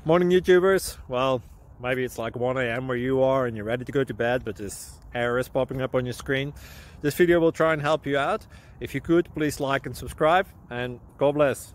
Morning YouTubers. Well, maybe it's like 1 a.m. where you are and you're ready to go to bed, but this error is popping up on your screen. This video will try and help you out. If you could, please like and subscribe, and God bless.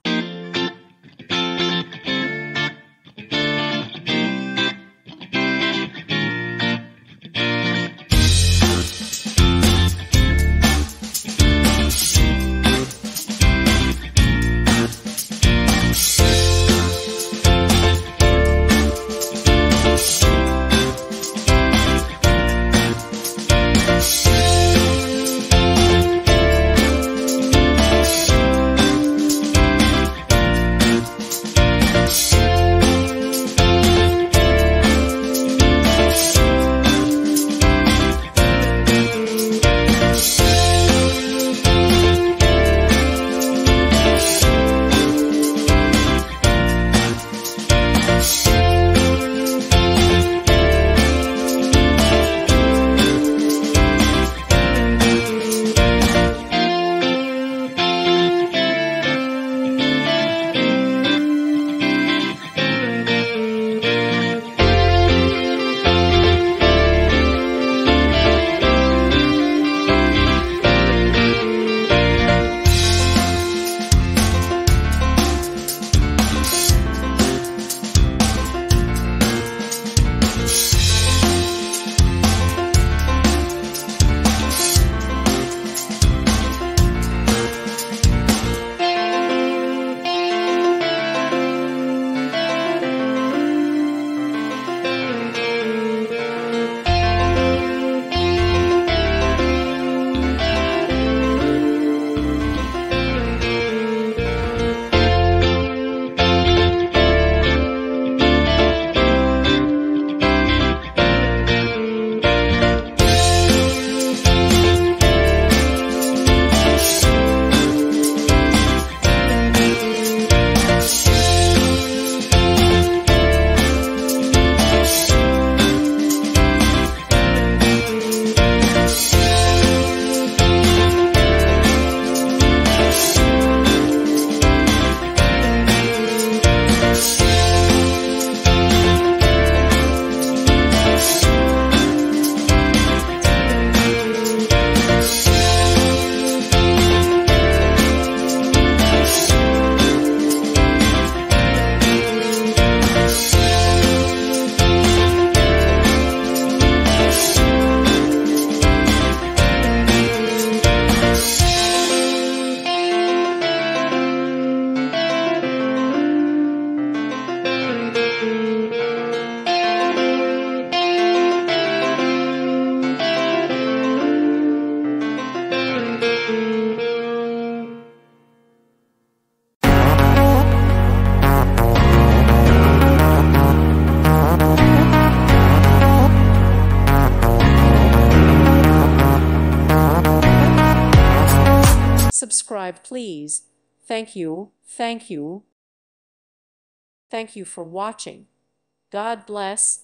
Subscribe, please. Thank you. Thank you. Thank you for watching. God bless.